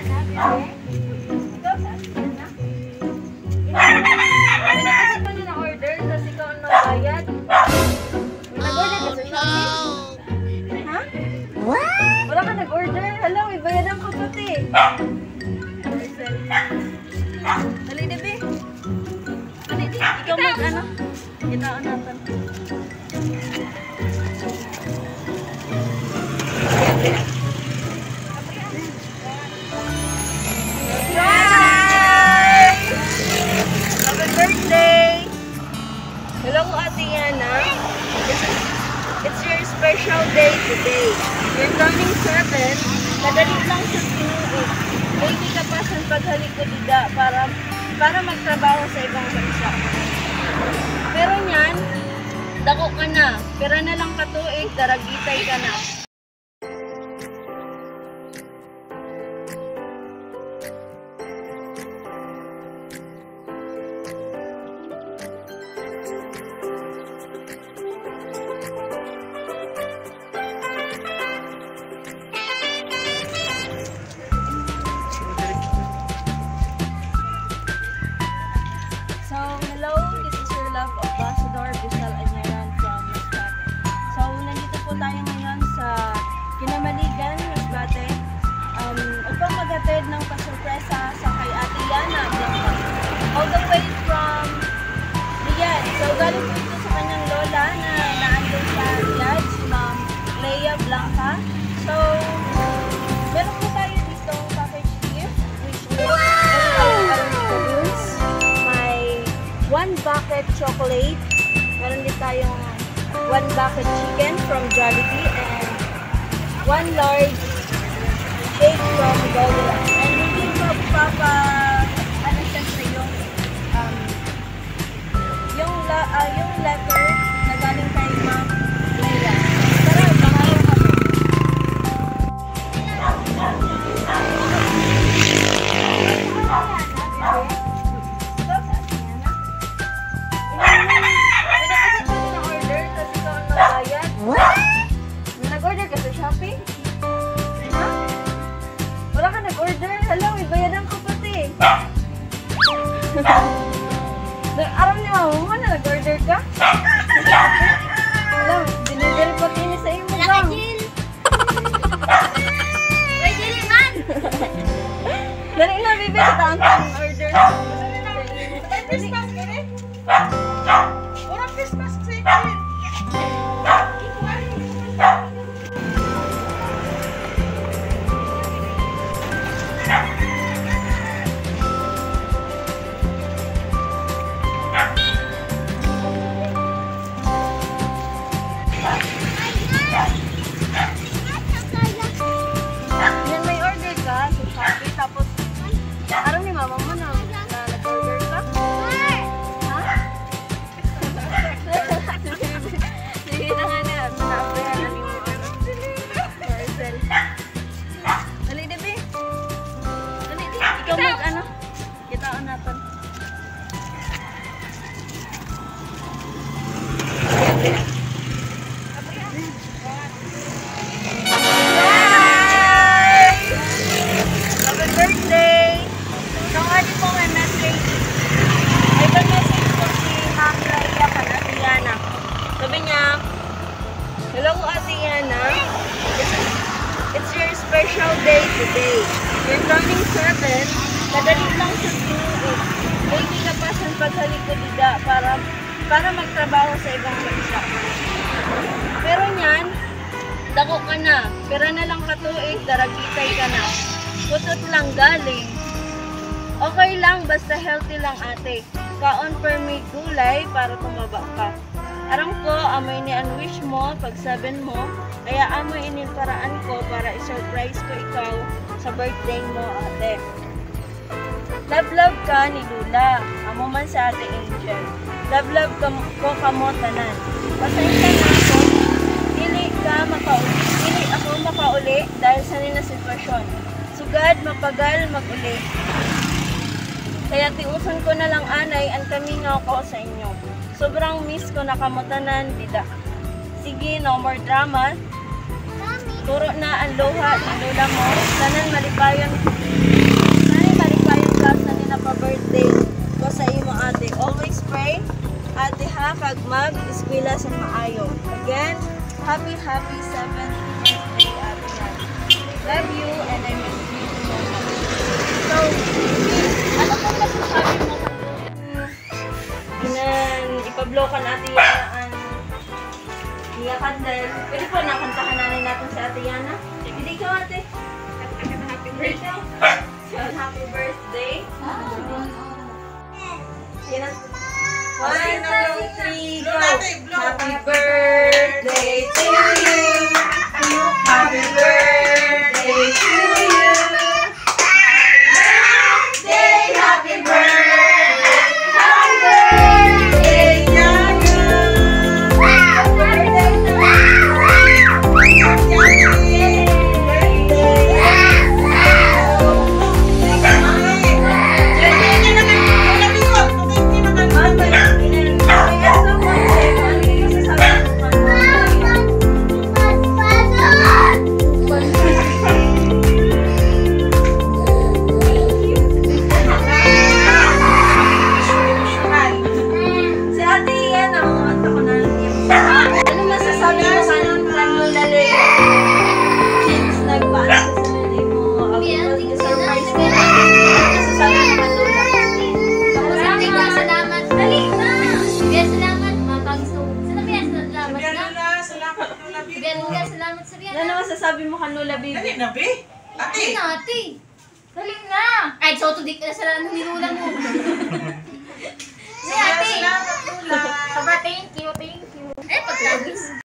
Ikaw sa akin na? Pinakasal pa niyo na order, tapos ikaw ang magbayad. Nag-order ka sa Shopee? Ha? Wala ka nag-order? Hala, may bayadan ko pati. Dali, Debe. Dali, di. Ikaw mag-ano? Kitaon natin. Happy birthday! Hello, Ate Yana. It's your special day today. You're turning 7. Nagalit lang sa tinuod. Baby ka pa sa paghalik ko dida para magtrabaho sa ibang bansa. Pero nyan, dako ka na. Pero na lang katuig, daragitay ka na. Ng pasurpresa sa kay Ate Yana Blanca. All the way from Riyadh. So, galing po ito sa kanyang lola na naandun sa Riyadh, si Ma'am Leia Blanca. So, meron po tayo dito package gift, which is may 1 bucket chocolate. Meron din tayong 1 bucket chicken from Jollibee and 1 large cake from Goldilocks. And hindi ko ano siyempre yung letter na galing kay Ma'am Leia. Tara, bahayan kami. Pinakasal pa niyo na order, tapos ikaw ang magbayad. Nag-order ka sa Shopee? Wala ka nag-order? Hello, may bayadan ko pati. Aram niya mo na nag-order ka? Hello, delivery pati niya sa imo lang. Pwede man! Dali na, baby, tataan ka ng order. Christmas ka rin? Orang Christmas ka rin? Ikaw mag-ano? Kitaon natin. Happy birthday! So nga di po may message. Ay message po si Ma'am Leia ka na, Ate Yana. Sabi niya, hello Ate Yana. It's your special day today. You're turning 7. Nagalit lang sa tinuod. Baby ka pa sa paghalik ko dida para magtrabaho sa ibang bansa. Pero nyan, dako ka na. Pero na lang katuig, daragitay ka na. Putot lang galing. Okay lang, basta healthy lang ate. Kaon per may gulay para tumaba ka. Aram ko, amoy ni wish mo pag 7 mo. Kaya amoy ininparaan ko para i-surprise ko ikaw sa birthday mo ate. Love ka ni Lula. Amo man sa ate Angel. Love ko kamo tanan. Pasensya na ako. Dili ako makauli dahil sa nila sitwasyon. Sugad, mapagal, mag-uli. Kaya tiusan ko na lang anay ang kamingaw ko sa inyo. Sobrang miss ko na kamutanan, dida. Sige, no more drama. Turo na ang luha ng lula mo. Tanan malipayon sa maayo. Again, happy 7th birthday, Ate Yana. Love you and I miss you so much. So, ano pong masasabi mo? Ipablokan Ate Yana ang Iya Candel. Pwede po nakantahan natin si Ate Yana. Hindi ko ate. Happy birthday. Happy birthday. Yan ang 1, 2, 3, go! Happy birthday to you! Happy birthday to you! Happy birthday! Happy birthday, Yana! Happy birthday to ano masasabi mo kanula, baby? Dali na, be. Ate. Dali na, ate. Dali na. Ay, so to di ka na sa nilulang mo. Dali, ate. Salamat, Lula. Thank you. Eh, pagtagis.